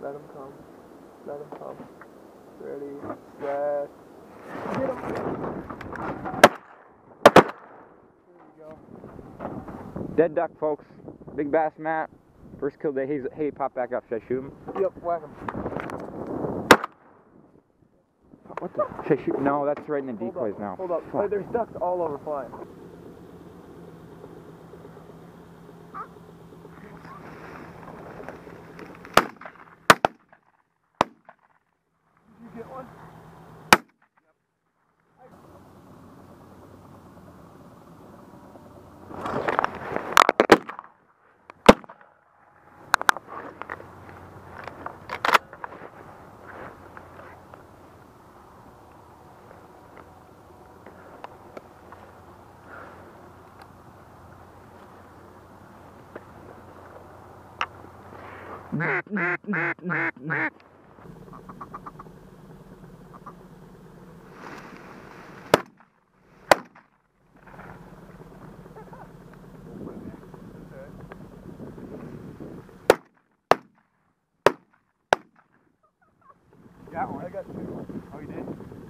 Let him come. Let him come. Ready, set, get him. Here we go. Dead duck, folks. Big bass Matt. First kill day. Hey, pop back up. Should I shoot him? Yep, whack him. What the? Should I shoot? No, that's right in the decoys now. Hold up. Fuck. There's ducks all over flying. Did you get one? Got one. I got two. Oh, you did?